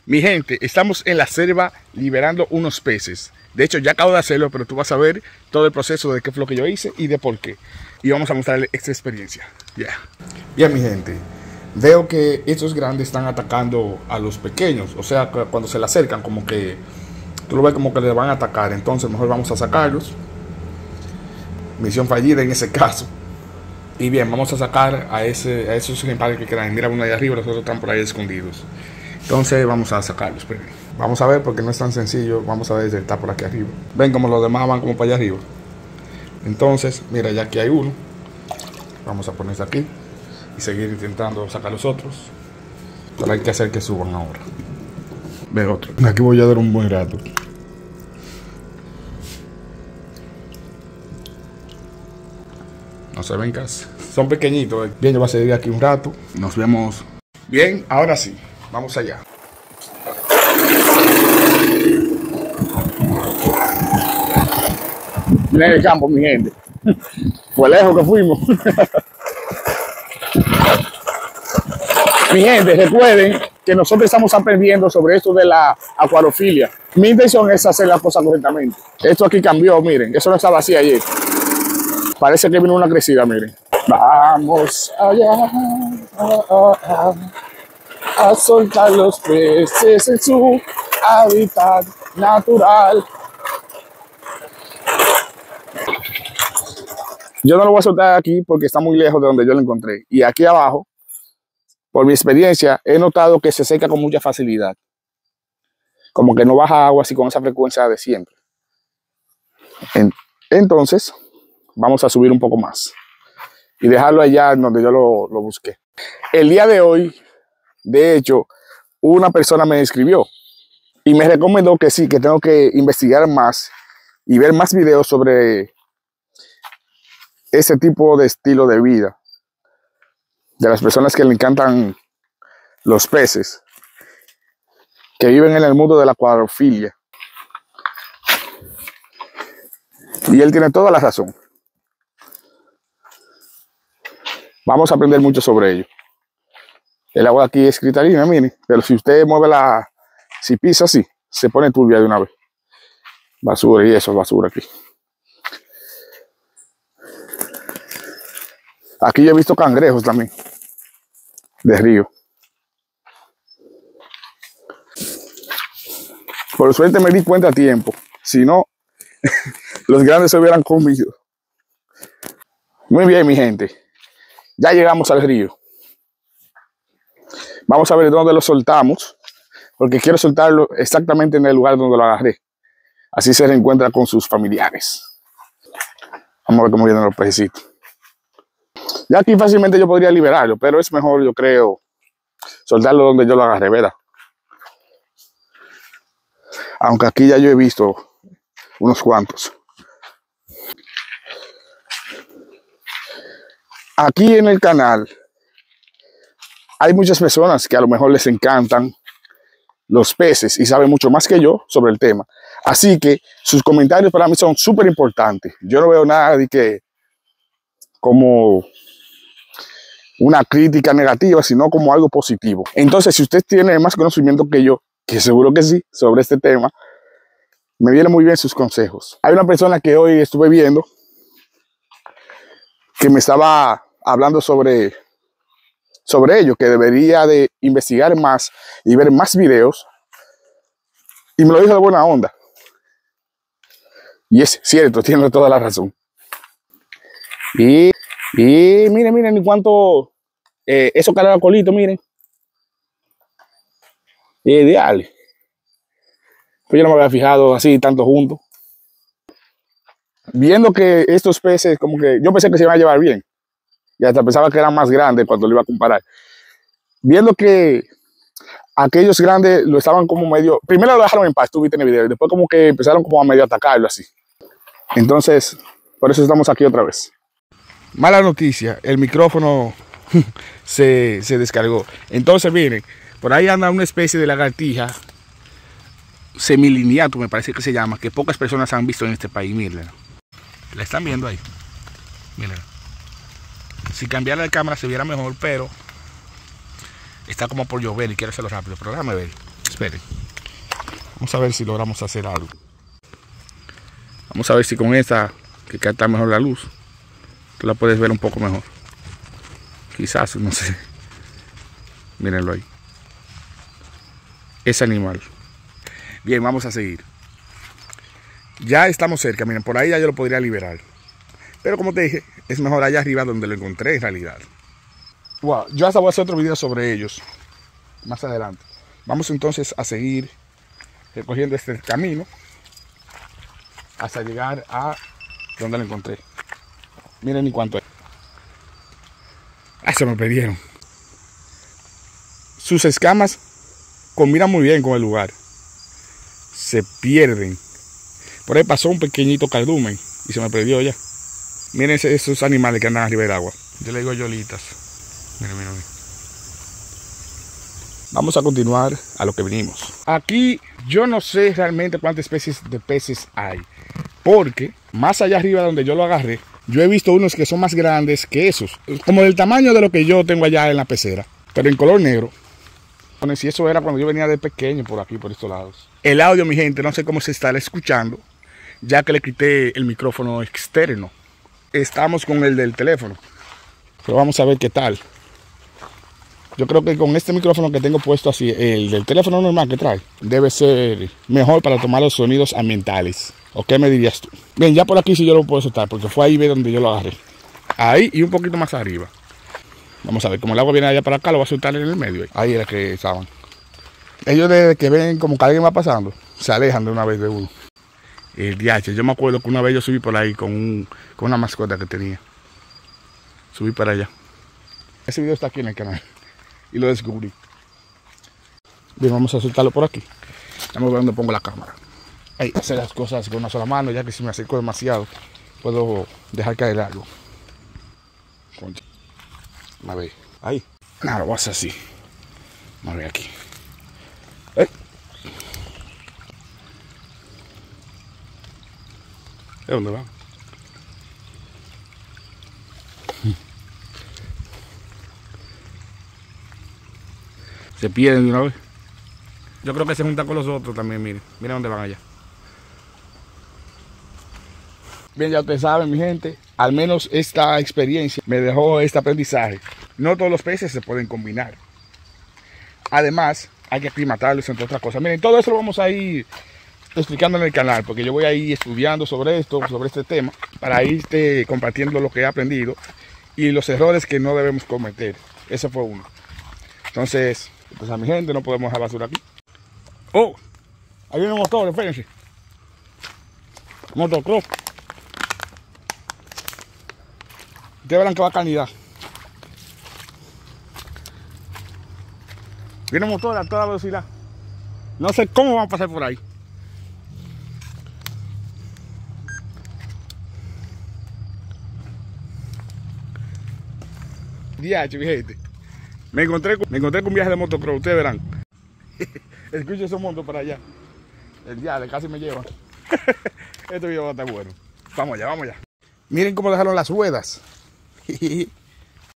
Mi gente, estamos en la selva liberando unos peces. De hecho, ya acabo de hacerlo, pero tú vas a ver todo el proceso de qué fue lo que yo hice y de por qué. Y vamos a mostrarle esta experiencia. Bien, mi gente. Veo que estos grandes están atacando a los pequeños. O sea, cuando se le acercan, como que tú lo ves como que le van a atacar. Entonces, mejor vamos a sacarlos. Misión fallida en ese caso. Y bien, vamos a sacar a esos ejemplares que quedan. Mira, uno ahí arriba, los otros están por ahí escondidos. Entonces vamos a sacarlos. Pero vamos a ver, porque no es tan sencillo. Vamos a ver si está por aquí arriba. Ven como los demás van como para allá arriba. Entonces, mira, ya aquí hay uno. Vamos a ponerse aquí y seguir intentando sacar los otros. Pero hay que hacer que suban ahora. Ve otro. Aquí voy a dar un buen rato. No se ven casi. Son pequeñitos. Bien, yo voy a seguir aquí un rato. Nos vemos. Bien, ahora sí. Vamos allá. Miren el campo, mi gente. Fue lejos que fuimos. Mi gente, recuerden que nosotros estamos aprendiendo sobre esto de la acuariofilia. Mi intención es hacer las cosas correctamente. Esto aquí cambió, miren. Eso no estaba así ayer. Parece que vino una crecida, miren. Vamos allá a soltar los peces en su hábitat natural. Yo no lo voy a soltar aquí porque está muy lejos de donde yo lo encontré. Y aquí abajo, por mi experiencia, he notado que se seca con mucha facilidad. Como que no baja agua así con esa frecuencia de siempre. Entonces, vamos a subir un poco más. Y dejarlo allá donde yo lo busqué. El día de hoy, de hecho, una persona me escribió y me recomendó que sí, que tengo que investigar más y ver más videos sobre ese tipo de estilo de vida de las personas que le encantan los peces, que viven en el mundo de la acuariofilia. Y él tiene toda la razón. Vamos a aprender mucho sobre ello. El agua aquí es cristalina, miren, pero si usted mueve si pisa así, se pone turbia de una vez. Basura, y eso es basura aquí. Aquí yo he visto cangrejos también, de río. Por suerte me di cuenta a tiempo, si no, los grandes se hubieran comido. Muy bien, mi gente, ya llegamos al río. Vamos a ver dónde lo soltamos, porque quiero soltarlo exactamente en el lugar donde lo agarré. Así se reencuentra con sus familiares. Vamos a ver cómo vienen los pececitos. Ya aquí fácilmente yo podría liberarlo, pero es mejor, yo creo, soltarlo donde yo lo agarré, ¿verdad? Aunque aquí ya yo he visto unos cuantos. Aquí en el canal hay muchas personas que a lo mejor les encantan los peces y saben mucho más que yo sobre el tema. Así que sus comentarios para mí son súper importantes. Yo no veo nada de que como una crítica negativa, sino como algo positivo. Entonces, si usted tiene más conocimiento que yo, que seguro que sí, sobre este tema, me vienen muy bien sus consejos. Hay una persona que hoy estuve viendo que me estaba hablando sobre ello, que debería de investigar más y ver más videos, y me lo dijo de buena onda. Y es cierto, tiene toda la razón. Y miren cuánto eso caracolito, miren. Ideal. Pues yo no me había fijado así tanto juntos. Viendo que estos peces, como que yo pensé que se iban a llevar bien. Y hasta pensaba que eran más grandes cuando lo iba a comparar. Viendo que aquellos grandes lo estaban como medio... Primero lo dejaron en paz, tú viste en el video. Y después como que empezaron como a medio atacarlo así. Entonces, por eso estamos aquí otra vez. Mala noticia, el micrófono se descargó. Entonces, miren, por ahí anda una especie de lagartija semiliniato, me parece que se llama, que pocas personas han visto en este país. Miren, la están viendo ahí. Miren, si cambiara la cámara se viera mejor, pero está como por llover y quiero hacerlo rápido. Pero déjame ver. Esperen. Vamos a ver si logramos hacer algo. Vamos a ver si con esta, que capta mejor la luz, tú la puedes ver un poco mejor. Quizás, no sé. Mírenlo ahí. Ese animal. Bien, vamos a seguir. Ya estamos cerca, miren, por ahí ya yo lo podría liberar. Pero como te dije, es mejor allá arriba donde lo encontré en realidad. Wow, yo hasta voy a hacer otro video sobre ellos más adelante. Vamos entonces a seguir recogiendo este camino hasta llegar a donde lo encontré. Miren ni cuánto es. Ah, se me perdieron. Sus escamas combinan muy bien con el lugar. Se pierden. Por ahí pasó un pequeñito cardumen y se me perdió ya. Miren esos animales que andan arriba del agua. Yo le digo yolitas. Miren, miren, miren. Vamos a continuar a lo que venimos. Aquí yo no sé realmente cuántas especies de peces hay. Porque más allá arriba donde yo lo agarré, yo he visto unos que son más grandes que esos. Como del tamaño de lo que yo tengo allá en la pecera. Pero en color negro. Bueno, si eso era cuando yo venía de pequeño por aquí, por estos lados. El audio, mi gente, no sé cómo se estará escuchando, ya que le quité el micrófono externo. Estamos con el del teléfono. Pero vamos a ver qué tal. Yo creo que con este micrófono que tengo puesto así, el del teléfono normal que trae, debe ser mejor para tomar los sonidos ambientales. ¿O qué me dirías tú? Bien, ya por aquí sí yo lo puedo soltar, porque fue ahí donde yo lo agarré. Ahí y un poquito más arriba. Vamos a ver, como el agua viene allá para acá, lo voy a soltar en el medio. Ahí era que estaban. Ellos desde que ven como que alguien va pasando, se alejan de una vez de uno. El DH, yo me acuerdo que una vez yo subí por ahí con una mascota que tenía. Subí para allá. Ese video está aquí en el canal. Y lo descubrí. Bien, vamos a soltarlo por aquí. Vamos a ver dónde pongo la cámara. Ahí, hacer las cosas con una sola mano, ya que si me acerco demasiado, puedo dejar caer algo. Concha. A ver, ahí. Nada, lo voy a hacer así. A ver aquí. ¿De dónde va? Se pierden de una vez. Yo creo que se juntan con los otros también, miren. Miren dónde van allá. Bien, ya ustedes saben, mi gente, al menos esta experiencia me dejó este aprendizaje. No todos los peces se pueden combinar. Además, hay que aclimatarlos, entre otras cosas. Miren, todo eso lo vamos a ir explicando en el canal, porque yo voy a ir estudiando sobre esto, sobre este tema, para irte compartiendo lo que he aprendido y los errores que no debemos cometer. Ese fue uno. Entonces, pues a mi gente, no podemos dejar basura aquí. Oh, ahí viene un motor, espérense. Motocross. Ustedes verán que va a calidad. Viene un motor a toda velocidad. No sé cómo van a pasar por ahí. DH, mi gente. Me encontré con un viaje de motocross, ustedes verán. Escuchen esos montos para allá. El diablo casi me lleva. Este video va a estar bueno. Vamos allá, vamos allá. Miren cómo dejaron las ruedas.